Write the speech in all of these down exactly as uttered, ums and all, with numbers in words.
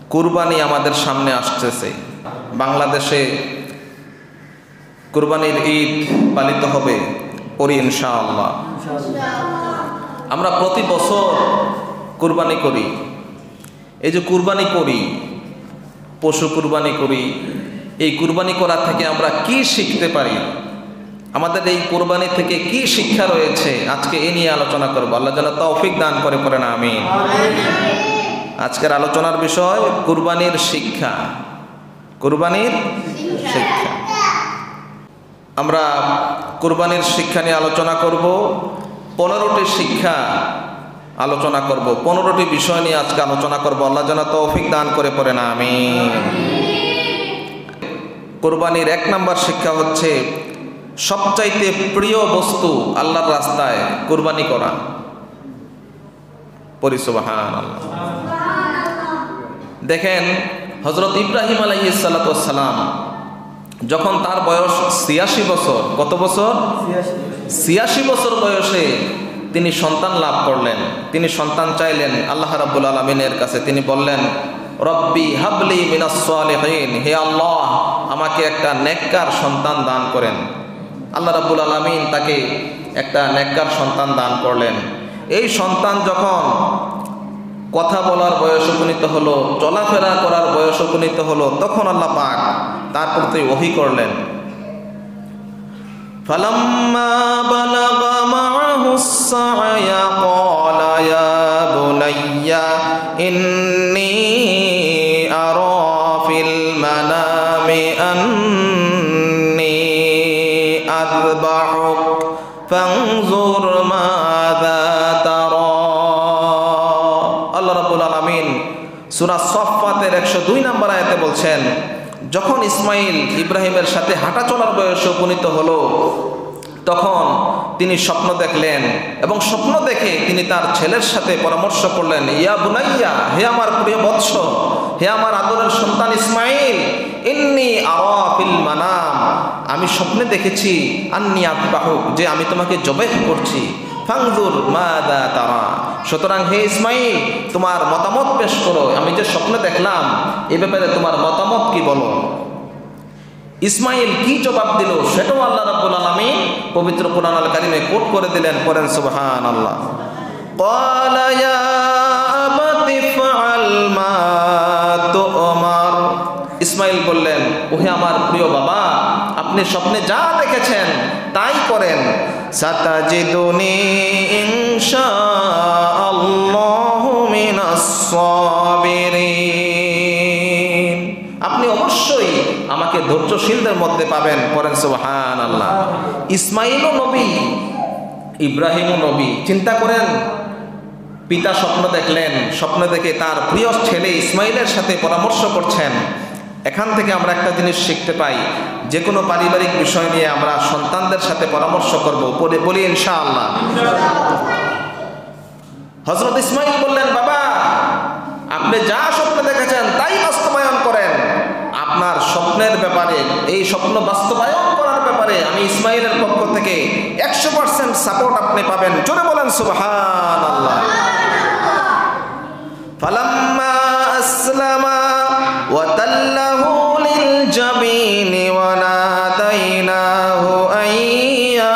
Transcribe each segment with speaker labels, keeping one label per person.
Speaker 1: কুরবানি আমাদের সামনে আসতেছে। বাংলাদেশে কুরবানির ঈদ পালিত হবে, করি ইনশাআল্লাহ। আমরা প্রতি বছর কুরবানি করি। এই যে কুরবানি করি, পশু কুরবানি করি, এই কুরবানি করা থেকে আমরা কি শিখতে পারি, আমাদের এই কুরবানি থেকে কি শিক্ষা রয়েছে, আজকে এ নিয়ে আলোচনা করব। আল্লাহ যেন তৌফিক দান করে পড়েন আমিন। আজকের আলোচনার বিষয় কুরবানির শিক্ষা। কুরবানির শিক্ষা আমরা কুরবানির শিক্ষা নিয়ে আলোচনা করব। পনেরোটি শিক্ষা আলোচনা করব, পনেরোটি বিষয় নিয়ে আজকে আলোচনা করব। আল্লাহ যেন তৌফিক দান করে পড়েন আমিন। কুরবানির এক নাম্বার শিক্ষা হচ্ছে সবচাইতে প্রিয় বস্তু আল্লাহর রাস্তায় কুরবানি করা। পড়ি সুবহানাল্লাহ। দেখেন হযরত ইব্রাহিম আলাইহিস সালাতু ওয়াস সালাম যখন তার বয়স ছিয়াশি বছর, কত বছর? ছিয়াশি বছর বয়সে তিনি সন্তান লাভ করলেন। তিনি সন্তান চাইলেন আল্লাহ রাব্বুল আলামিনের কাছে। তিনি বললেন, রব্বি হাবলি মিনাস সালিহিন, হে আল্লাহ আমাকে একটা নেককার সন্তান দান করেন। আল্লাহ রাব্বুল আলামিন তাকে একটা নেককার সন্তান দান করলেন। এই সন্তান যখন কথা বলার বয়স উপনীত হলো, চলাফেরা করার বয়স উপনীত হলো, তখন আল্লাহ পাক তার প্রতি ওহী করলেন। ফালাম্মা বালাগা মা'হুস সা'য়া ক্বালা ইয়া বুনাইয়া ইন্নী আরা ফিল মানামি আন্নী আযবাহুক ফানজুর মাযা তারা। আল্লাহ রাব্বুল আলামিন সূরা সফফাতের একশো দুই নম্বর আয়াতে বলছেন, যখন ইসমাইল ইব্রাহিমের সাথে হাঁটা চলার বয়সে উপনীত হলো, তখন তিনি স্বপ্ন দেখলেন এবং স্বপ্ন দেখে তিনি তার ছেলের সাথে পরামর্শ করলেন, ইয়া বুনাইয়া, হে আমার প্রিয় বৎস, হে আমার আদরের সন্তান ইসমাইল, ইন্নী আরা ফিল মানাম, আমি স্বপ্নে দেখেছি, আন্নী আযবাহুক, যে আমি তোমাকে জবাহ করছি, ফানজুর মাযা তারা, সুতরাং হে ইসমাইল তোমার মতামত পেশ করো, আমি যে স্বপ্নে দেখলাম এ ব্যাপারে তোমার মতামত কি বলো। ইসমাইল কি জবাব দিল সেটাও আল্লাহ রাব্বুল আলামিন পবিত্র কুরআন আল কারীমে কোট করে দিলেন। পড়েন সুবহানাল্লাহ। ক্বালা ইয়া আবাতি ফাআল মা তু'মার, ইসমাইল বললেন, ওহে আমার প্রিয় বাবা, আপনি স্বপ্নে যা দেখেছেন তাই করেন। সাতাজিদুনি ইনশাআল্লাহু মিনাস সাবিরিন, আপনি অবশ্যই আমাকে ধৈর্যশীলদের মধ্যে পাবেন। পড়েন সুবহানাল্লাহ। ইসমাইলও নবী, ইব্রাহিমও নবী। চিন্তা করেন, পিতা স্বপ্ন দেখলেন, স্বপ্ন দেখে তার প্রিয় ছেলে ইসমাইলের সাথে পরামর্শ করছেন। এখান থেকে আমরা একটা জিনিস শিখতে পাই, যে কোনো পারিবারিক বিষয় নিয়ে আমরা সন্তানদের সাথে পরামর্শ করব, বলি ইনশাআল্লাহ। হযরত ইসমাইল বললেন, বাবা আপনি যা স্বপ্ন দেখেছেন তাই বাস্তবায়ন করেন। আপনার স্বপ্নের ব্যাপারে, এই স্বপ্ন বাস্তবায়ন করার ব্যাপারে আমি ইসমাইলের পক্ষ থেকে একশো পার্সেন্ট সাপোর্ট আপনি পাবেন। জোরে বলেন সুবহানাল্লাহ। ফালাম্মা আসলামা ওয়া তাল্লাহু লিল জাবিনি ওয়া নাদাইনাহু আইয়া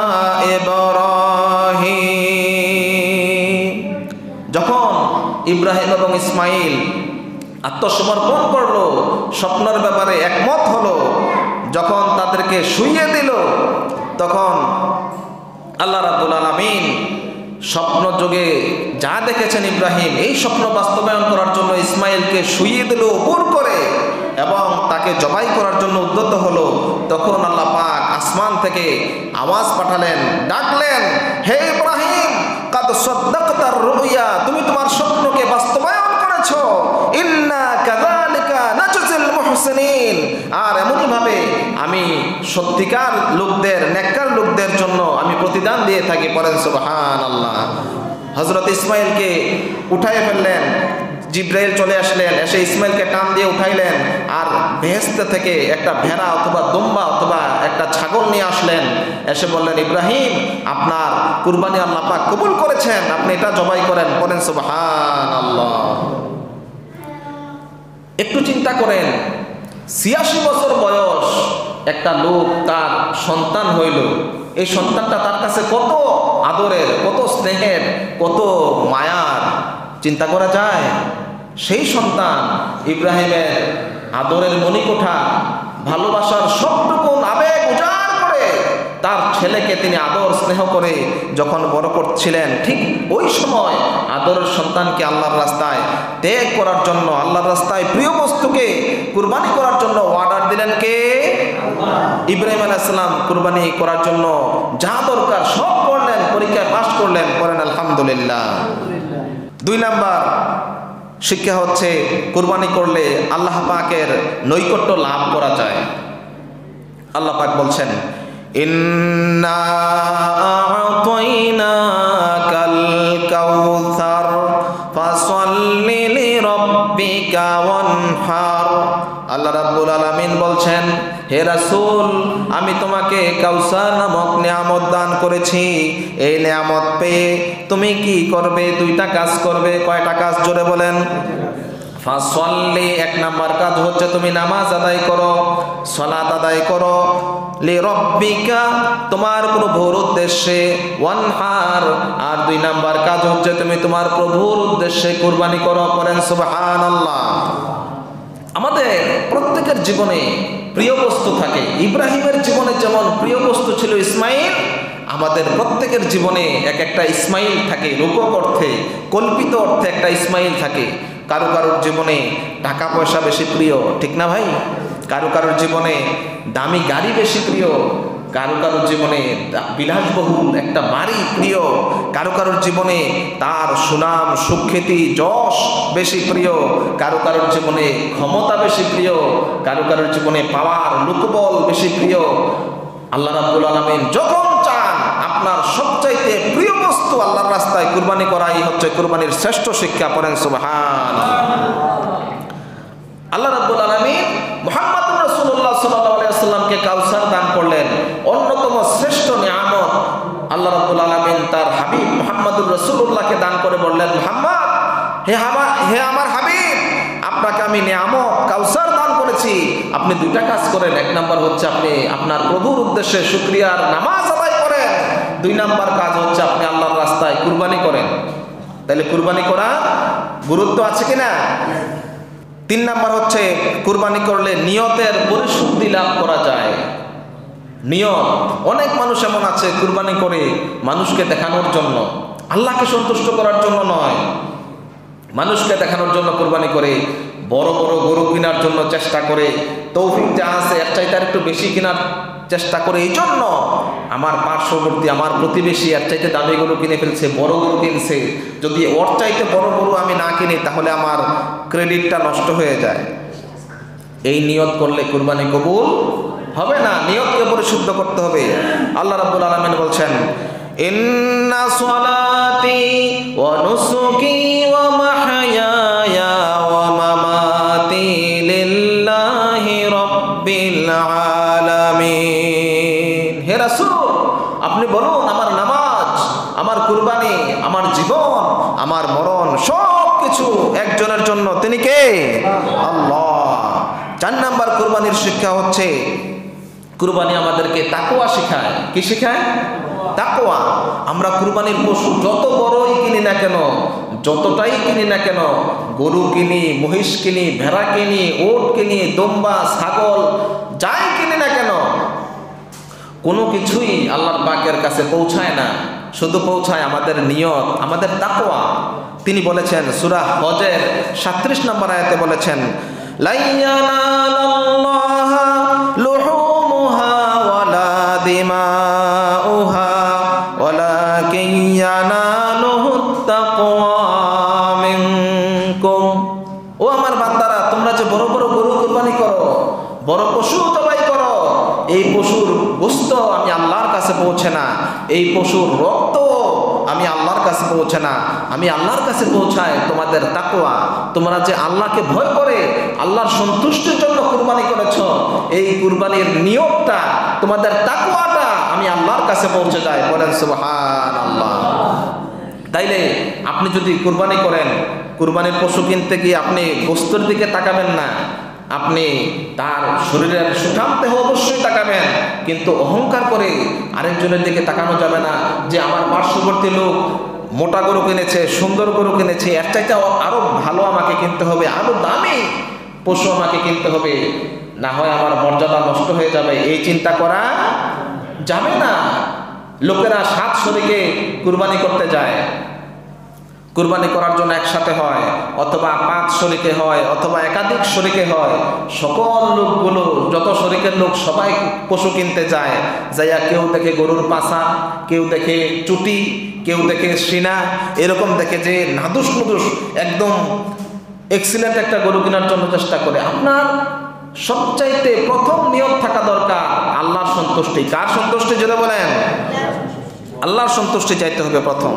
Speaker 1: ইব্রাহিম, যখন ইব্রাহিম এবং ইসমাইল আত্মসমর্পণ করলো, স্বপ্নের ব্যাপারে একমত হলো, যখন তাদেরকে শুইয়ে দিল, তখন আল্লাহ রাব্বুল আলামিন স্বপ্ন যোগে যা দেখেছেন ইব্রাহিম, এই স্বপ্ন বাস্তবায়ন করার জন্য ইসমাইলকে শুইয়ে দিল উপর করে এবং তাকে জবাই করার জন্য উদ্যত হলো। তখন আল্লাহ পাক আসমান থেকে আওয়াজ পাঠালেন, ডাকলেন, হে ইব্রাহিম, কাদ সাদ্দাকতার রুয়া, তুমি তোমার স্বপ্নকে বাস্তবায়ন করেছো। ইন্না কাযালিকা নাজজিল মুহসিনিন, আর এমনই ভাবে আমি সত্যিকার লোকদের, নেককার লোকদের জন্য আমি প্রতিদান দিয়ে থাকি। পড়েন সুবহানাল্লাহ। হযরত ইসমাইলকে উঠায় ফেললেন, জিব্রাইল চলে আসলেন, এসে ইসমাইলকে টান দিয়ে উঠাইলেন, আর বেহেশত থেকে একটা ভেড়া অথবা দুম্বা অথবা একটা ছাগল নিয়ে আসলেন। এসে বললেন, ইব্রাহিম আপনার কুরবানি আল্লাহ পাক কবুল করেছেন, আপনি এটা জবাই করেন। পড়েন সুবহানাল্লাহ। একটু চিন্তা করেন, ছিয়াশি বছর বয়স একটা লোক, তার সন্তান হইল, এই সন্তানটা তার কাছে কত আদরের, কত স্নেহের, কত মায়ার, চিন্তা করা যায়? সেই সন্তান ইব্রাহিমের আদরের মণিকোঠা, ভালোবাসার সবটুকু আবেগ উজাড় করে তার ছেলেকে তিনি আদর স্নেহ করে যখন বড় করছিলেন, ঠিক ওই সময় আদরের সন্তানকে আল্লাহর রাস্তায় ত্যাগ করার জন্য, আল্লাহর রাস্তায় প্রিয় বস্তুকে কুরবানি করার জন্য অর্ডার দিলেন কে? ইব্রাহিম আলাইহিস সালাম। কুরবানি করার জন্য যা দরকার সব করলেন, পরীক্ষায় পাশ করলেন, পড়েন আলহামদুলিল্লাহ। দুই নাম্বার শিক্ষা হচ্ছে, কুরবানি করলে আল্লাহ পাকের নৈকট্য লাভ করা যায়। আল্লাহ পাক বলছেন, ইন্না আ'তাইনাকাল কাউসার ফাসাল্লি লিরাব্বিকা ওয়ানহার। আল্লাহ রাব্বুল আলামিন বলছেন, হে রাসূল, আমি তোমাকে কাউসার নামক নিয়ামত দান করেছি। এই নিয়ামত পেয়ে তুমি কি করবে? দুইটা কাজ করবে। কয়টা কাজ? জোরে বলেন। ফাসল্লি, এক নাম্বার কাজ হচ্ছে তুমি নামাজ আদায় করো, সালাত আদায় করো, লিরাব্বিকা, তোমার প্রভুর উদ্দেশ্যে, ওয়ানহার, আর দুই নাম্বার কাজ হচ্ছে তুমি তোমার প্রভুর উদ্দেশ্যে কুরবানি করো। করেন সুবহানাল্লাহ। আমাদের প্রত্যেকের জীবনে প্রিয় বস্তু থাকে। ইব্রাহিমের জীবনে যেমন প্রিয় বস্তু ছিল ইসমাইল, আমাদের প্রত্যেকের জীবনে এক একটা ইসমাইল থাকে। রূপক অর্থে, কল্পিত অর্থে একটা ইসমাইল থাকে। কারো কারোর জীবনে টাকা পয়সা বেশি প্রিয়, ঠিক না ভাই? কারো কারোর জীবনে দামি গাড়ি বেশি প্রিয়, কারো কারোর জীবনে বিলাসবহুল একটা বাড়ি প্রিয়, কারো কারোর জীবনে তার সুনাম সুখ্যাতি যশ বেশি প্রিয়, কারো কারোর জীবনে ক্ষমতা বেশি প্রিয়, কারো কারোর জীবনে পাওয়ার লোকবল বেশি প্রিয়। আল্লাহ রাব্বুল আলামিন যখন চান আপনার সবচাইতে প্রিয় বস্তু আল্লাহর রাস্তায় কুরবানি করাই হচ্ছে কুরবানির শ্রেষ্ঠ শিক্ষা। পড়েন সুবহানাল্লাহ। আল্লাহ রাব্বুল আলামিন মুহাম্মদুর রাসূলুল্লাহ সাল্লাল্লাহু আলাইহি ওয়াসাল্লামকে কাউসার দান করলেন, অন্যতম শ্রেষ্ঠ নিয়ামত। আল্লাহ রাব্বুল আলামিন তার হাবিব মুহাম্মদুর রাসূলুল্লাহকে দান করে বললেন, মুহাম্মদ, হে আমার হে আমার হাবিব, আপনাকে আমি নিয়ামত কাউসার দান করেছি। আপনি দুইটা কাজ করেন। এক নাম্বার হচ্ছে আপনি আপনার প্রভুর উদ্দেশ্যে শুকরিয়ার নামাজ আদায় করেন। দুই নাম্বার কাজ হচ্ছে আপনি আল্লাহর রাস্তায় কুরবানি করেন। তাহলে কুরবানি করা গুরুত্ব আছে কিনা? তিন নাম্বার হচ্ছে কুরবানি করলে নিয়তের পরিশুদ্ধি লাভ করা যায়। নিয়ত, অনেক মানুষ এমন আছে কুরবানি করে মানুষকে দেখানোর জন্য, আল্লাহকে সন্তুষ্ট করার জন্য নয়, মানুষকে দেখানোর জন্য কুরবানি করে। বড় বড় গরু কেনার জন্য চেষ্টা করে, তৌফিক যা আছে এর চাইতে আর একটু বেশি কেনার চেষ্টা করে। এই জন্য আমার পার্শ্ববর্তী, আমার প্রতিবেশী এর চাইতে দামি গরু কিনে ফেলছে, বড় গরু কিনছে, যদি ওর চাইতে বড় গরু আমি না কিনি তাহলে আমার ক্রেডিটটা নষ্ট হয়ে যায়। এই নিয়ত করলে কুরবানি কবুল হবে না। নিয়তকে পরিশুদ্ধ করতে হবে। আল্লাহ রাব্বুল আলামিন বলছেন, ইন্না সলাতি ওয়া নুসুকি ওয়া মাহইয়ায়া ওয়া মামাতি লিল্লাহি রাব্বিল আলামিন। হে রাসূল, আপনি বলুন আমার নামাজ, আমার কুরবানি, আমার জীবন, আমার মরণ সব কিছু একজনের জন্য। তিনি কে? আল্লাহ। চার নাম্বার কুরবানির শিক্ষা হচ্ছে, কুরবানি আমাদেরকে তাকওয়া শেখায়। কি শেখায়? তাকওয়া। আমরা কুরবানির পশু যত বড়ই কিনি না কেন, যতটাই কিনি না কেন, গরু কিনি, মহিষ কিনি, ভেড়া কিনি, ওট কিনি, দম্বা, ছাগল, যাই কিনি না কেন, কোনো কিছুই আল্লাহর পাকের কাছে পৌঁছায় না। শুধু পৌঁছায় আমাদের নিয়ত, আমাদের তাকওয়া। তিনি বলেছেন সূরা হজের সাঁত্রিশ নম্বর আয়াতে বলেছেন, লা ইয়ানালাল্লাহা লুহুমুহা ওয়ালা দিমাউহা ওয়ালাকিন ইয়ানালুহুত তাকওয়া মিনকুম। ও আমার বান্দারা, তোমরা যে বড় বড় গরু কুরবানি করো, বড় পশু জবাই করো, এই পশুর গোশত আমি আল্লাহর কাছে পৌঁছে না, এই পশুর রক্ত আমি আল্লাহর কাছে পৌঁছে না। আমি আল্লাহর কাছে পৌঁছায় তোমাদের তাকওয়া। তোমরা যে আল্লাহকে ভয় করে আল্লাহর সন্তুষ্টির জন্য কুরবানি করেছো, এই কুরবানির নিয়তটা, তোমাদের তাকওয়াটা আমি আল্লাহর কাছে পৌঁছে যায়। বলেন সুবহানাল্লাহ। তাইলে আপনি যদি কুরবানি করেন, কুরবানির পশু কিনতে গিয়ে আপনি গোস্তের দিকে তাকাবেন না, আপনি তার শরীরের সুঠাম দেহ অবশ্যই তাকাবেন, কিন্তু অহংকার করে আরেকজনের দিকে তাকানো যাবে না যে আমার পার্শ্ববর্তী লোক মোটা গরু কিনেছে, সুন্দর গরু কিনেছে, এর চাইতে আরো ভালো আমাকে কিনতে হবে, আরো দামি পশু আমাকে কিনতে হবে, না হয় আমার মর্যাদা নষ্ট হয়ে যাবে। এই চিন্তা করা যাবে না। লোকেরা সাত শরীকে কুরবানি করতে যায়, কুরবানি করার জন্য একসাথে হয়, অথবা পাঁচ শরীকে হয়, অথবা একাধিক শরীকে হয়। সকল লোকগুলো, যত শরীকের লোক সবাই পশু কিনতে যায়, যাইয়া কেউ দেখে গরুর পাছা, কেউ দেখে চুটি, কেউ দেখে সিনা, এরকম দেখে যে নাদুস নুদুস একদম এক্সিলেন্ট একটা গরু কেনার জন্য চেষ্টা করে। আপনার সবচাইতে প্রথম নিয়ত থাকা দরকার আল্লাহর সন্তুষ্টি। কার সন্তুষ্টি যেটা বলেন? আল্লাহর সন্তুষ্টি চাইতে হবে প্রথম।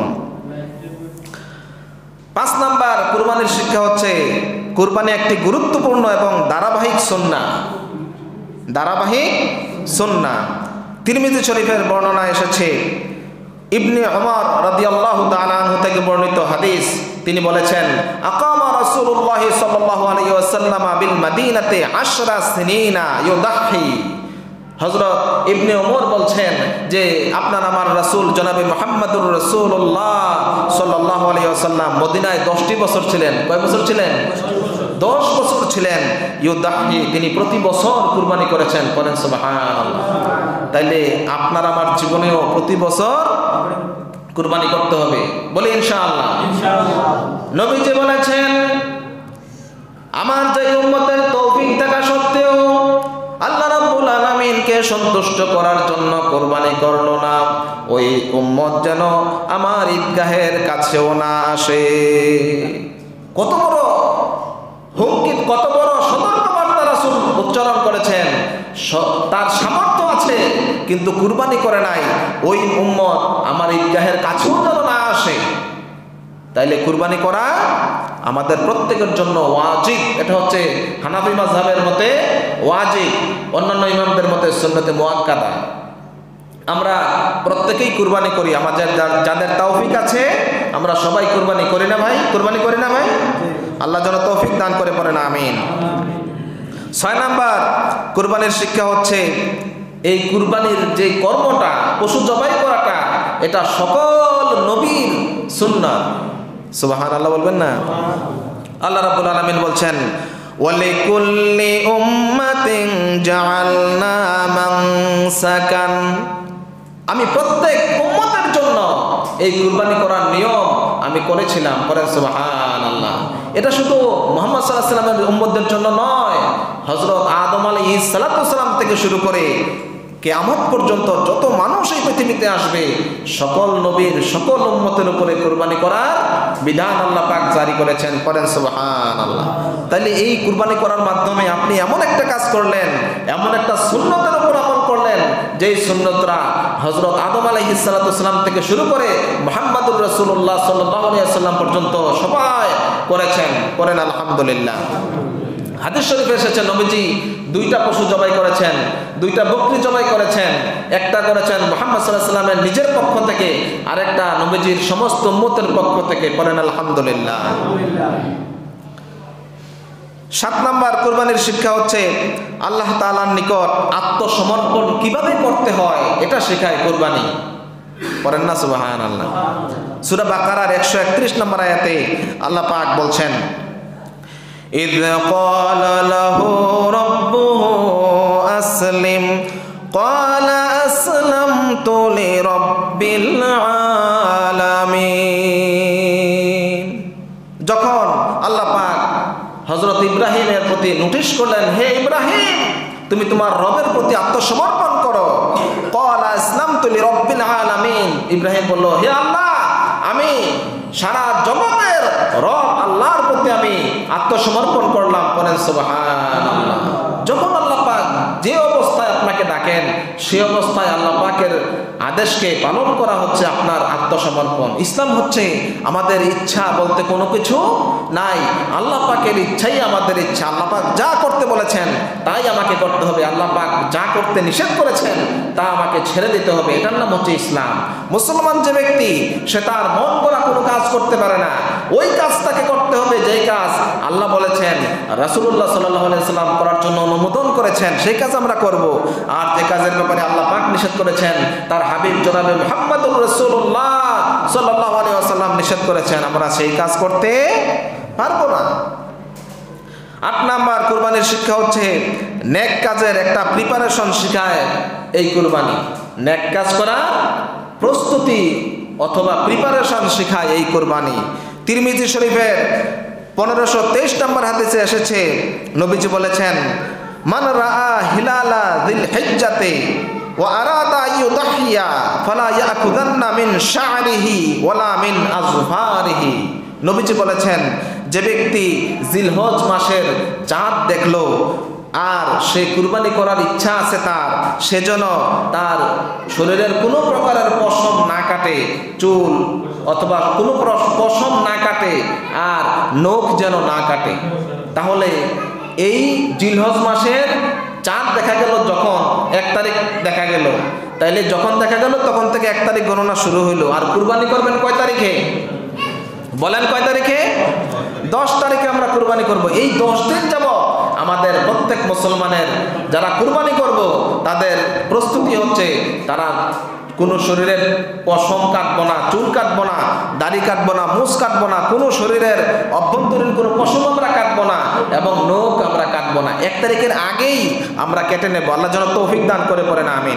Speaker 1: পাঁচ নাম্বার কুরবানির শিক্ষা হচ্ছে, কুরবানি একটি গুরুত্বপূর্ণ এবং ধারাবাহিক সুন্নাহ। ধারাবাহিক সুন্নাহ। তিরমিজি শরীফের বর্ণনা এসেছে, ইবনে ওমর রাদিয়াল্লাহু তাআলা আনহু থেকে বর্ণিত হাদিস, তিনি বলেছেন, আকামা রাসূলুল্লাহ সাল্লাল্লাহু আলাইহি ওয়াসাল্লাম বিল মাদিনাতে আশরা সিনিনা ইউদাহি। হযরত ইবনে ওমর বলছেন যে আপনার আমার রাসূল জনাবে মুহাম্মদুর রাসূলুল্লাহ সাল্লাল্লাহু আলাইহি ওয়াসাল্লাম মদিনায় দশটি বছর ছিলেন। কয় বছর ছিলেন? দশ বছর ছিলেন। ইউদাহি, তিনি প্রতি বছর কুরবানি করেছেন। করেন সুবহানাল্লাহ। তাইলে আপনার আমার জীবনেও প্রতি বছর কুরবানি করতে হবে, বলি ইনশাআল্লাহ। ইনশাআল্লাহ। নবীজি বলেছেন, আমার যে উম্মতের তৌফিক থাকা সত্ত্বেও আল্লাহ রাব্বুল আলামিনকে সন্তুষ্ট করার জন্য কুরবানি করলো না, ওই উম্মত যেন আমার ঈদগাহের কাছেও না আসে। কত বড় হুমকি, কত বড় সতর্কবার্তা রাসূল উচ্চারণ করেছেন। তার সামর্থ্য আছে কিন্তু কুরবানি করে নাই, ওই উম্মত আমার ঈদগাহের কাছেও যেন না আসে। তাইলে কুরবানি করা আমাদের প্রত্যেকের জন্য ওয়াজিব। এটা হচ্ছে হানাফি মাযহাবের মতে ওয়াজিব, অন্যান্য ইমামদের মতে সুন্নতে মুআক্কাদা। আমরা প্রত্যেকেই কুরবানি করি, আমাদের যাদের তৌফিক আছে আমরা সবাই কুরবানি করি না ভাই? কুরবানি করি না ভাই? আল্লাহ যেন তৌফিক দান করে, পড়েন আমিন। ছয় নাম্বার কুরবানির শিক্ষা হচ্ছে, এই কুরবানির যে কর্মটা, পশু জবাই করাটা, এটা সকল নবীর সুন্নাত। সুবহানাল্লাহ বলবেন না? আল্লাহ রাব্বুল আলামিন বলছেন, ওয়ালিকুল্লি উম্মাতিন জাআলনা মানসাকান। আমি প্রত্যেক উম্মতের জন্য এই কুরবানি করার নিয়ম আমি করেছিলাম। করেন সুবহানাল্লাহ। এটা শুধু মুহাম্মদ সাল্লাল্লাহু আলাইহি ওয়াসাল্লামের উম্মতদের জন্য নয়, হযরত আদম আলাইহিস সালাতু সালাম থেকে শুরু করে কিয়ামত পর্যন্ত যত মানুষ এই পৃথিবীতে আসবে সকল নবীর, সকল উম্মতের উপরে কুরবানি করার বিধান আল্লাহ পাক জারি করেছেন। করেন সুবহানাল্লাহ। তাহলে এই কুরবানি করার মাধ্যমে আপনি এমন একটা কাজ করলেন, এমন একটা সুন্নতের উপর আমল করলেন, যেই সুন্নতরা হযরত আদম আলাইহিস সালাতু সালাম থেকে শুরু করে মুহাম্মদুর রাসূলুল্লাহ সাল্লাল্লাহু আলাইহি ওয়াসাল্লাম পর্যন্ত সবাই করেছেন। করেন আলহামদুলিল্লাহ। হাদিস শরীফে এসেছে, নবীজি দুইটা পশু জবাই করেছেন, দুইটা বকরি জবাই করেছেন। একটা করেছেন মুহাম্মদ সাল্লাল্লাহু আলাইহি ওয়াসাল্লামের নিজের পক্ষ থেকে, আরেকটা নবীজির সমস্ত উম্মতের পক্ষ থেকে। করেন আলহামদুলিল্লাহ। সাত নাম্বার কুরবানির শিক্ষা হচ্ছে, আল্লাহ তাআলার নিকট আত্মসমর্পণ কিভাবে করতে হয় এটা শেখায় কুরবানি। করেন না সুবহানাল্লাহ। সূরা বাকারার একশো একত্রিশ নম্বর আয়াতে আল্লাহ পাক বলছেন, إذ قال له ربه أسلم قال أسلمت لرب العالمين। যখন আল্লাহ পাক হযরত ইব্রাহিমের প্রতি নোটিশ করলেন, হে ইব্রাহিম তুমি তোমার রবের প্রতি আত্মসমর্পণ করো। قال أسلمت لرب العالمين। ইব্রাহিম বলল, হে আল্লাহ আমি সারা জগতের রব আল্লাহর প্রতি আমি আত্মসমর্পণ করলাম। করেন সুবহানাল্লাহ। যখন আল্লাহ পাক যে অবস্থায় আপনাকে ডাকেন সেই অবস্থায় আল্লাহ পাকের আদেশকে পালন করা হচ্ছে আপনার আত্মসমর্পণ। ইসলাম হচ্ছে আমাদের ইচ্ছা বলতে কোনো কিছু নাই, আল্লাহ পাকের ইচ্ছাই আমাদের ইচ্ছা। আল্লাহ পাক যা করতে বলে বলেছেন তাই আমাকে করতে হবে, আল্লাহ পাক যা করতে নিষেধ করেছেন তা আমাকে ছেড়ে দিতে হবে, এটার নাম হচ্ছে ইসলাম। মুসলমান যে ব্যক্তি সে তার মন গড়া কোনো কাজ করতে পারে না, ওই কাজটাকে করতে হবে যেই কাজ আল্লাহ বলেছেন, রাসূলুল্লাহ সাল্লাল্লাহু আলাইহি সাল্লাম করার জন্য অনুমোদন করেছেন, সেই কাজ আমরা করব। আর যে কাজের ব্যাপারে আল্লাহ পাক নিষেধ করেছেন, তার হাবিব জনাবে মুহাম্মদুর রাসূলুল্লাহ সাল্লাল্লাহু আলাইহি ওয়াসাল্লাম নিষেধ করেছেন, আমরা সেই কাজ করতে পারবো না। আট নাম্বার কুরবানির শিক্ষা হচ্ছে নেক কাজের একটা প্রিপারেশন শিখায় এই কুরবানি। নেক কাজ করার প্রস্তুতি অথবা প্রিপারেশন শিখায় এই কুরবানি। তিরমিজি শরীফের পনেরোশো তেইশ নম্বর হাদিসে এসেছে, নবীজি বলেছেন, মান রাআ হিলালা যিল হিজ্জাতে ওয়া আরাদা ইউদাহিয়া ফালা ইয়াকুদান্না মিন শা'রিহি ওয়ালা মিন আযফারিহি। নবীজি বলেছেন, যে ব্যক্তি জিলহজ মাসের চাঁদ দেখলো আর সে কুরবানি করার ইচ্ছা আছে তার, সেজন্য তার শরীরের কোনো প্রকারের পশম না কাটে, চুল অথবা কোনো পশম না কাটে, আর নখ যেন না কাটে। তাহলে এই জিলহজ মাসের চাঁদ দেখা গেল যখন এক তারিখ দেখা গেল, তাইলে যখন দেখা গেল তখন থেকে এক তারিখ গণনা শুরু হইলো। আর কুরবানি করবেন কয় তারিখে বলেন? কয় তারিখে? দশ তারিখে আমরা কুরবানি করব। এই দশ দিন যাব আমাদের প্রত্যেক মুসলমানের যারা কুরবানি করব তাদের প্রস্তুতি হচ্ছে, তারা কোনো শরীরের পশম কাটবো না, চুল কাটবো না, দাড়ি কাটবো না, মুছ কাটবো না, কোনো শরীরের অভ্যন্তরীণ কোনো পশম আমরা কাটবো না এবং নখ আমরা কাটবো না। এক তারিখের আগেই আমরা কেটে নেব। আল্লাহ যেন তৌফিক দান করে পড়েন আমিন।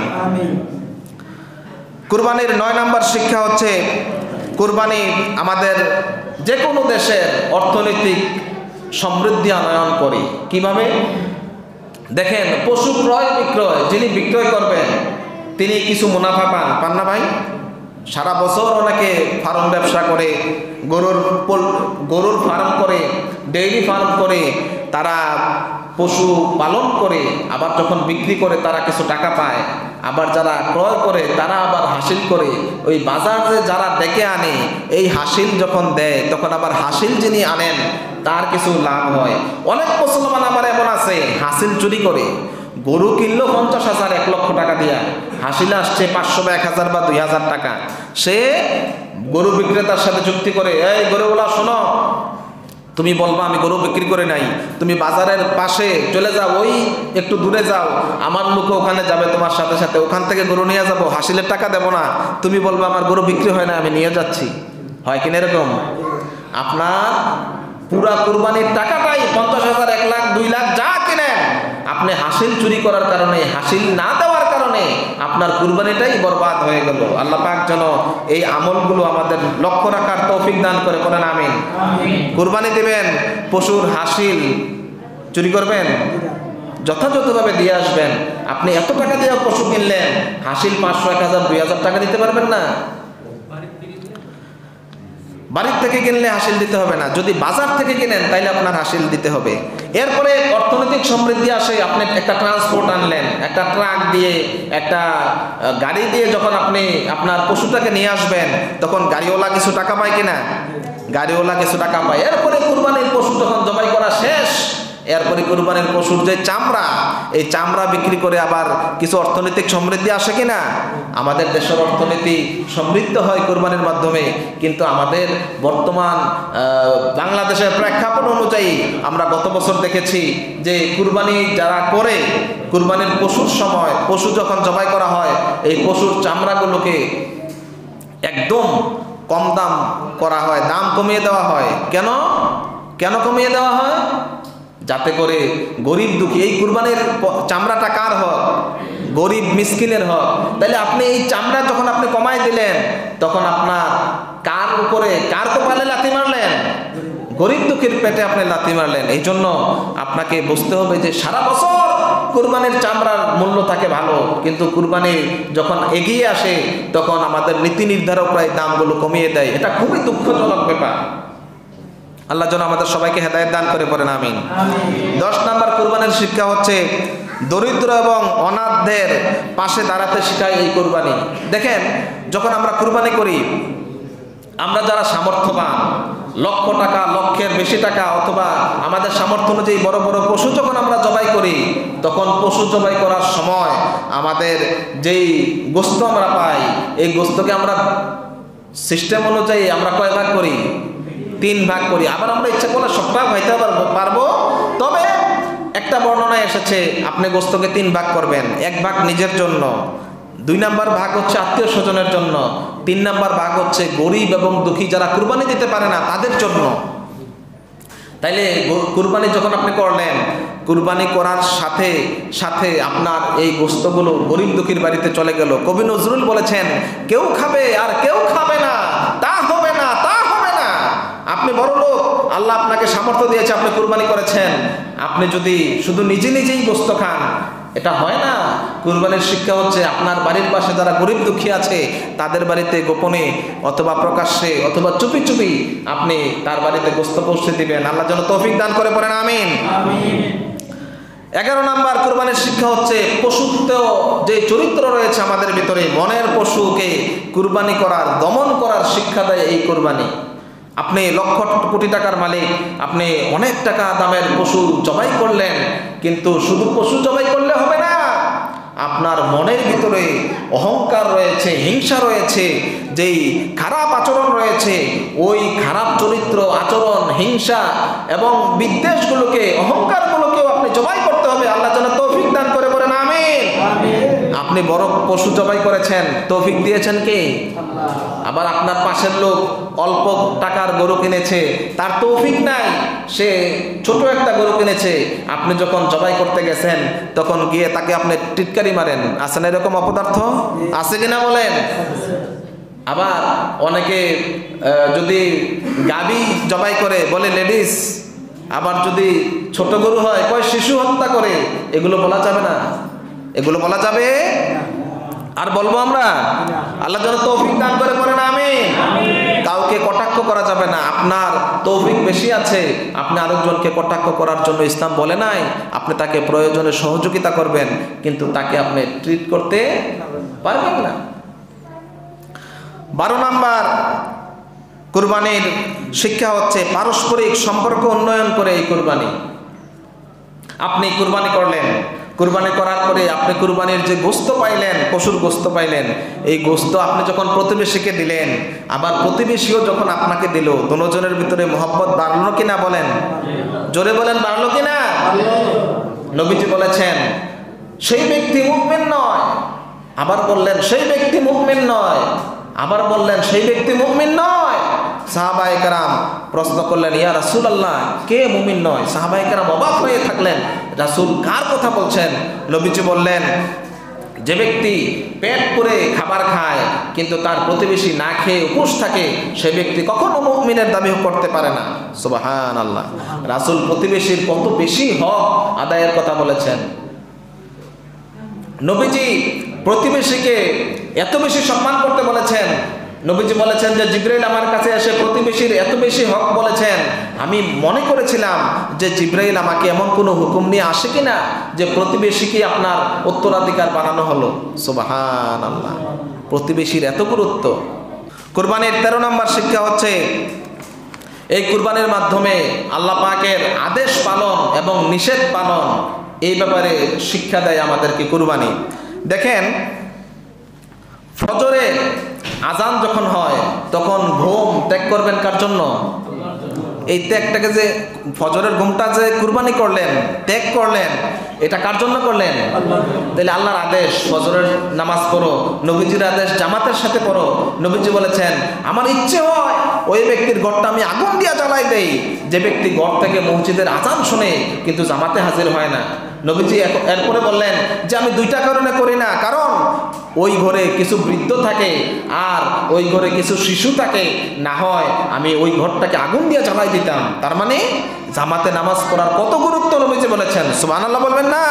Speaker 1: কুরবানির নয় নম্বর শিক্ষা হচ্ছে, কুরবানি আমাদের যে কোনো দেশের অর্থনৈতিক সমৃদ্ধি আনয়ন করে। কিভাবে? দেখেন, পশু ক্রয় বিক্রয়, যিনি বিক্রয় করবেন তিনি কিছু মুনাফা পান, পান না ভাই? সারা বছর অনেকে ফার্ম ব্যবসা করে, গরুর গরুর ফার্ম করে, ডেইরি ফার্ম করে, তারা পশু পালন করে, আবার যখন বিক্রি করে তারা কিছু টাকা পায়। আবার যারা ক্রয় করে তারা আবার হাসিল করে। ওই বাজারে যারা ডেকে আনে, এই হাসিল যখন দেয় তখন আবার হাসিল যিনি আনেন তার কিছু লাভ হয়। অনেক মুসলমান আমার এমন আছে হাসিল চুরি করে, গরু কিনলো পঞ্চাশ হাজার এক লক্ষ টাকা দিয়া, হাসিল আসছে পাঁচশো বা এক হাজার বা দুই হাজার টাকা। সে গরু বিক্রেতার সাথে চুক্তি করে, এই গরুগুলা শোনো, তুমি বলবা আমি গরু বিক্রি করে নাই, তুমি বাজারের পাশে চলে যাও, ওই একটু দূরে যাও, আমার লোক ওখানে যাবে তোমার সাথে সাথে, ওখান থেকে গরু নিয়ে যাবো, হাসিলের টাকা দেবো না, তুমি বলবা আমার গরু বিক্রি হয় না, আমি নিয়ে যাচ্ছি। হয় কিনা এরকম? আপনার পুরা কুরবানির টাকাটাই পঞ্চাশ হাজার এক লাখ দুই লাখ যা কিনেন, আপনি হাসিল চুরি করার কারণে, হাসিল না দেওয়ার কারণে আপনার কুরবানিটাই বরবাদ হয়ে গেল। আল্লাহ পাক যেন এই আমলগুলো আমাদের লক্ষ্য রাখার তৌফিক দান করে, বলেন আমিন। কুরবানি দেবেন, পশুর হাসিল চুরি করবেন, যথাযথভাবে দিয়ে আসবেন। আপনি এত টাকা দিয়ে পশু কিনলেন, হাসিল পাঁচশো এক হাজার দুই হাজার টাকা দিতে পারবেন না। বাড়ির থেকে কিনলে হাসিল দিতে হবে না, যদি বাজার থেকে কিনেন তাইলে আপনার হাসিল দিতে হবে। এরপরে অর্থনৈতিক সমৃদ্ধি আসে, আপনি একটা ট্রান্সপোর্ট আনলেন, একটা ট্রাক দিয়ে, একটা গাড়ি দিয়ে যখন আপনি আপনার পশুটাকে নিয়ে আসবেন তখন গাড়িওয়ালা কিছু টাকা পায় কিনা? গাড়িওয়ালা কিছু টাকা পায়। এরপরে কুরবানির পশু যখন জবাই করা শেষ, এরপরে কুরবানির পশুর যে চামড়া, এই চামড়া বিক্রি করে আবার কিছু অর্থনৈতিক সমৃদ্ধি আসে কিনা? আমাদের দেশের অর্থনীতি সমৃদ্ধ হয় কুরবানির মাধ্যমে। কিন্তু আমাদের বর্তমান বাংলাদেশের প্রেক্ষাপট অনুযায়ী আমরা গত বছর দেখেছি যে কুরবানি যারা করে, কুরবানির পশুর সময় পশু যখন জবাই করা হয়, এই পশুর চামড়াগুলোকে একদম কম দাম করা হয়, দাম কমিয়ে দেওয়া হয়। কেন কেন কমিয়ে দেওয়া হয়? যাতে করে গরিব দুঃখী, এই কুরবানির চামড়াটা কার হক? গরিব মিসকিনের হক। তাহলে আপনি এই চামড়া যখন আপনি কমাই দিলেন, তখন আপনার কার উপরে, কার কপালে লাথি মারলেন? গরিব দুঃখীর পেটে আপনি লাথি মারলেন। এই জন্য আপনাকে বুঝতে হবে যে সারা বছর কুরবানির চামড়ার মূল্য থাকে ভালো, কিন্তু কুরবানি যখন এগিয়ে আসে তখন আমাদের নীতি নির্ধারকরা এই দামগুলো কমিয়ে দেয়। এটা খুবই দুঃখজনক ব্যাপার। আল্লাহ যেন আমাদের সবাইকে হেদায়েত দান করে, পড়েন আমিন। দশ নাম্বার কুরবানির শিক্ষা হচ্ছে দরিদ্র এবং অনাথদের পাশে দাঁড়াতে শেখায় এই কুরবানি। দেখেন, যখন আমরা কুরবানি করি, আমরা যারা সামর্থ্যবান লক্ষ টাকা, লক্ষের বেশি টাকা অথবা আমাদের সামর্থ্য অনুযায়ী বড় বড় পশু যখন আমরা জবাই করি, তখন পশু জবাই করার সময় আমাদের যেই গোস্ত আমরা পাই, এই গোস্তকে আমরা সিস্টেম অনুযায়ী আমরা কয় ভাগ করি? তিন ভাগ করি। আবার আমরা ইচ্ছা করলে সবটা খাইতে পারবো, তবে একটা বর্ণনায় এসেছে আপনি গোস্তকে তিন ভাগ করবেন। এক ভাগ নিজের জন্য, দুই নাম্বার ভাগ হচ্ছে আত্মীয় স্বজনের জন্য, তিন নাম্বার ভাগ হচ্ছে গরিব এবং দুঃখী যারা কুরবানি দিতে পারে না তাদের জন্য। তাইলে কুরবানি যখন আপনি করলেন, কুরবানি করার সাথে সাথে আপনার এই গোস্তগুলো গরিব দুঃখীর বাড়িতে চলে গেল। কবি নজরুল বলেছেন, কেউ খাবে আর কেউ খাবে না, তা হবে না, তা হবে না। আপনি বড় লোক, আল্লাহ আপনাকে সামর্থ্য দিয়েছে, আপনি কুরবানি করেছেন, আপনি যদি শুধু নিজে নিজেই গোস্ত খান, এটা হয় না। কুরবানির শিক্ষা হচ্ছে আপনার বাড়ির পাশে যারা গরিব দুঃখী আছে তাদের বাড়িতে গোপনে অথবা প্রকাশ্যে অথবা চুপি চুপি আপনি তার বাড়িতে গোস্ত পৌঁছে দিবেন। আল্লাহ যেন তৌফিক দান করে, পড়েন আমিন। এগারো নাম্বার কুরবানির শিক্ষা হচ্ছে পশুত্ব যে চরিত্র রয়েছে আমাদের ভিতরে, মনের পশুকে কুরবানি করার, দমন করার শিক্ষা দেয় এই কুরবানি। আপনি লক্ষ কোটি টাকার মালিক, আপনি অনেক টাকা দামের পশু জবাই করলেন, কিন্তু শুধু পশু জবাই করলে হবে না, আপনার মনের ভিতরে অহংকার রয়েছে, হিংসা রয়েছে, যেই খারাপ আচরণ রয়েছে, ওই খারাপ চরিত্র, আচরণ, হিংসা এবং বিদ্বেষগুলোকে, অহংকারগুলোকেও আপনি জবাই করতে হবে। আল্লাহ যেন তৌফিক দান করে, বলেন আমিন। আপনি বড় পশু জবাই করেছেন, তৌফিক দিয়েছেন কে? আবার আপনার পাশের লোক অল্প টাকার গরু কিনেছে, তার তৌফিক নাই, সে ছোট একটা গরু কিনেছে, আপনি যখন জবাই করতে গেছেন তখন গিয়ে তাকে আপনি টিটকারি মারেন। আছে না এরকম অপদার্থ? আছে কিনা বলেন? আবার অনেকে যদি গাভী জবাই করে বলে লেডিস, আবার যদি ছোট গরু হয় কয় শিশু হত্যা করে। এগুলো বলা যাবে না, এগুলো বলা যাবে? আর বলবো আমরা? আল্লাহ যেন তৌফিক দান করে, করেন আমিন। কাউকে কটাক্ষ করা যাবে না। আপনার তৌফিক বেশি আছে, আপনি আরেকজনকে কটাক্ষ করার জন্য ইসলাম বলে নাই। আপনি তাকে প্রয়োজনে সহযোগিতা করবেন, কিন্তু তাকে আপনি ট্রিট করতে পারবেন না। বারো নাম্বার কুরবানির শিক্ষা হচ্ছে পারস্পরিক সম্পর্ক উন্নয়ন করে এই কুরবানি। আপনি কুরবানি করলেন, কুরবানি করার পরে আপনি কুরবানির যে গোস্ত পাইলেন, পশুর গোস্ত পাইলেন, এই গোস্ত আপনি যখন প্রতিবেশীকে দিলেন, আবার প্রতিবেশীও যখন আপনাকে দিল, দুজনের ভিতরে মহব্বত বাড়লো কিনা বলেন? জোরে বলেন, বাড়লো কিনা? নবীজি বলেছেন সেই ব্যক্তি মুমিন নয়, আবার বললেন সেই ব্যক্তি মুমিন নয়, আবার বললেন সেই ব্যক্তি মুমিন নয়। সাহাবায়ে কেরাম প্রশ্ন করলেন, ইয়া রাসূলুল্লাহ, কে মুমিন নয়? সাহাবায়ে কেরাম অবাক হয়ে থাকলেন, রাসূল কার কথা বলছেন? নবীজি বললেন, যে ব্যক্তি পেট পুরে খাবার খায় কিন্তু তার প্রতিবেশী না খেয়ে উপোস থাকে, সে ব্যক্তি কখনো মুমিনের দাবি করতে পারে না। সুবহানাল্লাহ। রাসূল প্রতিবেশীর কত বেশি হক আদায়ের কথা বলেছেন। নবীজি প্রতিবেশীকে এত বেশি সম্মান করতে বলেছেন। নবীজি বলেছেন যে জিবরাইল আমার কাছে এসে প্রতিবেশীর এত বেশি হক বলেছেন, আমি মনে করেছিলাম যে জিবরাইল আমাকে এমন কোনো হুকুম নিয়ে আসে কিনা যে প্রতিবেশীকে আপনার উত্তরাধিকার বানানো হলো। সুবহানাল্লাহ। প্রতিবেশীর এত গুরুত্ব। কুরবানির তেরো নম্বর শিক্ষা হচ্ছে এই কুরবানির মাধ্যমে আল্লাহ পাকের আদেশ পালন এবং নিষেধ পালন, এই ব্যাপারে শিক্ষা দেয় আমাদেরকে কুরবানি। দেখেন, ফজরে আজান যখন হয় তখন ঘুম ত্যাগ করবেন কার জন্য? এই ত্যাগটাকে যে ফজরের ঘুমটা যে কুরবানি করলেন, ত্যাগ করলেন, এটা কার জন্য করলেন? তাহলে আল্লাহর আদেশ ফজরের নামাজ পড়ো, নবীজির আদেশ জামাতের সাথে পড়ো। নবীজি বলেছেন, আমার ইচ্ছে হয় ওই ব্যক্তির ঘরটা আমি আগুন দিয়া জ্বালাই দেই যে ব্যক্তি ঘর থেকে মসজিদের আজান শুনে কিন্তু জামাতে হাজির হয় না। নবীজি এরপরে বললেন যে আমি দুইটা কারণে করি না, কারণ ওই ঘরে কিছু বৃদ্ধ থাকে আর ওই ঘরে কিছু শিশু থাকে, না হয় আমি ওই ঘরটাকে আগুন দিয়ে জ্বালাই দিতাম। তার মানে জামাতে নামাজ পড়ার কত গুরুত্ব নবীজি বলেছেন। সুবহানাল্লাহ বলবেন না?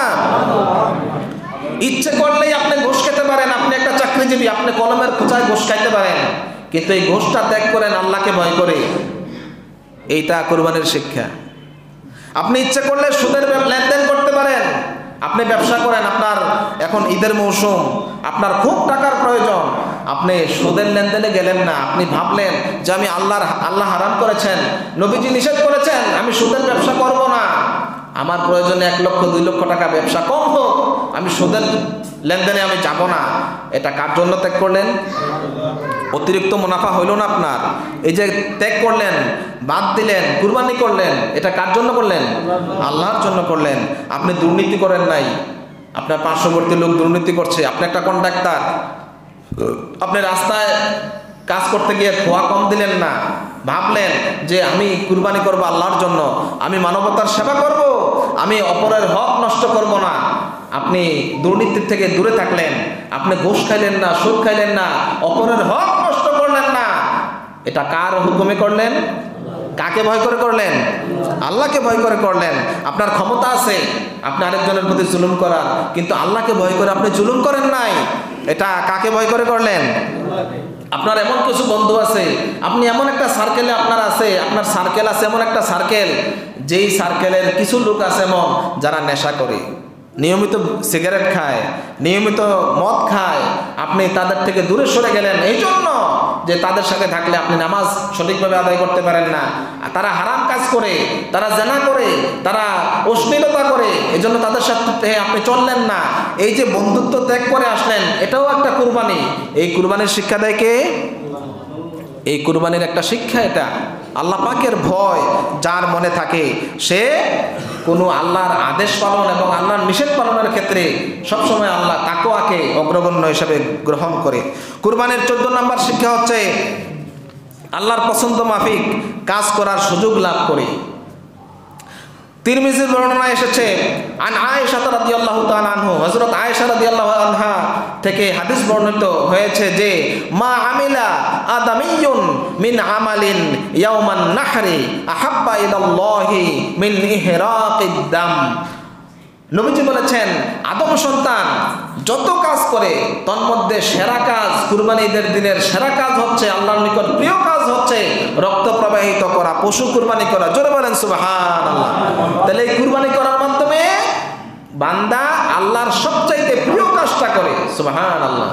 Speaker 1: ইচ্ছে করলেই আপনি ঘুষ খেতে পারেন, আপনি একটা চাকরিজীবী, আপনি কলমের খোঁচায় ঘুষ খাইতে পারেন, কিন্তু এই ঘুষটা ত্যাগ করেন আল্লাহকে ভয় করে। এইটা কুরবানির শিক্ষা। আপনি ইচ্ছে করলে সুদের লেনদেন করতে পারেন, আপনি ব্যবসা করেন, আপনার এখন ঈদের মৌসুম, আপনার খুব টাকার প্রয়োজন, আপনি সুদের লেনদেনে গেলেন না, আপনি ভাবলেন যে আমি আল্লাহর আল্লাহ হারাম করেছেন, নবীজি নিষেধ করেছেন, আমি সুদের ব্যবসা করব না, আমার প্রয়োজনে এক লক্ষ দুই লক্ষ টাকা ব্যবসা কম হোক, আমি সুদের লেনদেনে আমি যাব না। এটা কার জন্য ত্যাগ করলেন? অতিরিক্ত মুনাফা হইল না আপনার? এই যে ত্যাগ করলেন, বাদ দিলেন, কুরবানি করলেন, এটা কার জন্য করলেন? আল্লাহর জন্য করলেন। আপনি দুর্নীতি করেন নাই, আপনার পার্শ্ববর্তী লোক দুর্নীতি করছে, আপনি একটা কন্ট্রাক্টর, আপনি রাস্তায় কাজ করতে গিয়ে খোয়া কম দিলেন না, ভাবলেন যে আমি কুরবানি করব আল্লাহর জন্য, আমি মানবতার সেবা করব, আমি অপরের হক নষ্ট করব না। আপনি দুর্নীতির থেকে দূরে থাকলেন, আপনি ঘুষ খাইলেন না, সুদ খাইলেন না, অপরের হক নষ্ট করলেন না। এটা কার হুকুমে করলেন? কাকে ভয় করে করলেন? আল্লাহকে ভয় করে করলেন। আপনার ক্ষমতা আছে আপনি আরেকজনের প্রতি জুলুম করার, কিন্তু আল্লাহকে ভয় করে আপনি জুলুম করেন নাই। এটা কাকে ভয় করে করলেন? আপনার এমন কিছু বন্ধু আছে, আপনি এমন একটা সার্কেলে আপনার আছে, আপনার সার্কেল আছে এমন একটা সার্কেল, যেই সার্কেলের কিছু লোক আছে এমন যারা নেশা করে, নিয়মিত সিগারেট খায়, নিয়মিত মদ খায়। আপনি তাদের থেকে দূরে সরে গেলেন এই জন্য যে তাদের সাথে থাকলে আপনি নামাজ সঠিকভাবে আদায় করতে পারেন না, তারা হারাম কাজ করে, তারা জেনা করে, তারা অশ্লীলতা করে, এই জন্য তাদের সাথে আপনি চললেন না। এই যে বন্ধুত্ব ত্যাগ করে আসলেন, এটাও একটা কুরবানি। এই কুরবানির শিক্ষা দেয় কে? এই কুরবানির একটা শিক্ষা এটা। আল্লাহ পাকের ভয় যার মনে থাকে, সে কোনো আল্লাহর আদেশ পালন এবং আল্লাহর নিষেধ পালনের ক্ষেত্রে সবসময় আল্লাহ তাকওয়াকে অগ্রগণ্য হিসাবে গ্রহণ করে। কুরবানির চোদ্দ নম্বর শিক্ষা হচ্ছে আল্লাহর পছন্দ মাফিক কাজ করার সুযোগ লাভ করে। তিরমিজির বর্ণনা এসেছে, আন আয়েশা রাদিয়াল্লাহু তাআলা আনহু, হযরত আয়েশা রাদিয়াল্লাহু আনহা থেকে হাদিস বর্ণিত হয়েছে যে মা আমিলা আদামিয়ুন মিন আমালিন ইয়াওমান নাহরি আহাব্বা ইলাল্লাহি মিন ইহরাকিদ দাম। নবীজি বলেছেন, আদম সন্তান যত কাজ করে তন্মধ্যে সেরা কাজ, কুরবানি ঈদের দিনের সেরা কাজ হচ্ছে, আল্লাহর নিকট প্রিয় কাজ হচ্ছে রক্ত প্রবাহিত করা, পশু কুরবানি করা। জোরে বলেন সুবহানাল্লাহ। তাহলে এই কুরবানি করার মাধ্যমে বান্দা আল্লাহর সবচাইতে প্রিয় কাজটা করে। সুবহানাল্লাহ।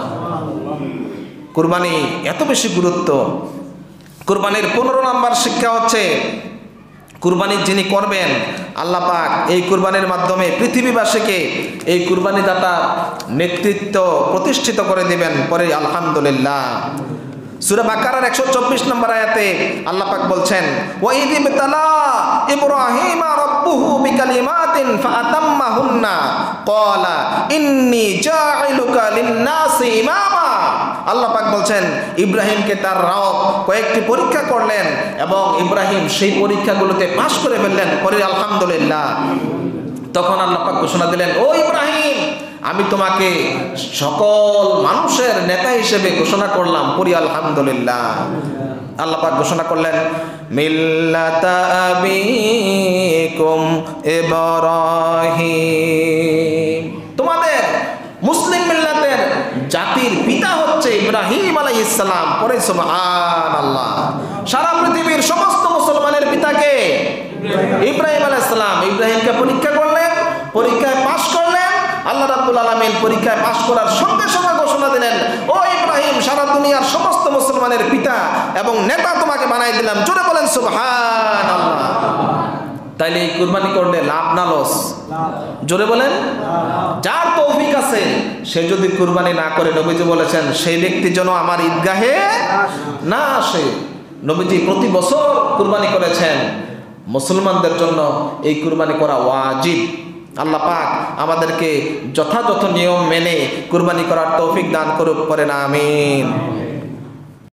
Speaker 1: কুরবানি এত বেশি গুরুত্ব। কুরবানির পনেরো নম্বর শিক্ষা হচ্ছে কুরবানি যিনি করবেন আল্লাহ পাক এই কুরবানির মাধ্যমে পৃথিবীবাসীকে এই কুরবানি দাতা নেতৃত্ব প্রতিষ্ঠিত করে দিবেন। পরে আলহামদুলিল্লাহ। সূরা বাকারার একশো চব্বিশ নম্বর আয়াতে আল্লাহ পাক বলছেন, ওয়া ইয ইবতালা ইব্রাহিমা রাব্বুহু বিকালিমাতিন ফাআতাম্মাহুন্না ক্বালা ইন্নী জাইলুকা লিন-নাসি ইমামা। আল্লাহ পাক বলছেন, ইব্রাহিমকে তার রব কয়েকটি পরীক্ষা করলেন এবং ইব্রাহিম সেই পরীক্ষাগুলোতে পাশ করে ফেললেন। পরে আলহামদুলিল্লাহ। তখন আল্লাহ পাক ঘোষণা দিলেন, ও ইব্রাহিম, আমি তোমাকে সকল মানুষের নেতা হিসেবে ঘোষণা করলাম। পড়ি আলহামদুলিল্লাহ। আল্লাহ পাক ঘোষণা করলেন, মিল্লাতা আবিকুম ইব্রাহিম, তোমাদের মুসলিম মিল্লাতের জাতির পিতা হচ্ছে ইব্রাহিম আলাইহিস সালাম। পরে সুবহানাল্লাহ। সারা পৃথিবীর সমস্ত মুসলমানের পিতাকে ইব্রাহিম আলাইহিস সালাম। ইব্রাহিমকে পরীক্ষা করলেন, পরীক্ষায় পাশ করলেন। আল্লাহ রাব্বুল আলামিন পরীক্ষায় পাশ করার সঙ্গে সঙ্গে ঘোষণা দিলেন, ও ইব্রাহিম, সারা দুনিয়ার সমস্ত মুসলমানের পিতা এবং নেতা তোমাকে বানাই দিলাম। জোরে বলেন সুবহানাল্লাহ। তাইলে এই কুরবানি করলে লাভ না লস? জোরে বলেন। যার তৌফিক আছে সে যদি কুরবানি না করে, নবীজি বলেছেন সেই ব্যক্তি যেন আমার ঈদগাহে না আসে। নবীজি প্রতি বছর কুরবানি করেছেন। মুসলমানদের জন্য এই কুরবানি করা ওয়াজিব। আল্লাহ পাক আমাদেরকে যথাযথ নিয়ম মেনে কুরবানি করার তৌফিক দান করুক, করেন আমিন।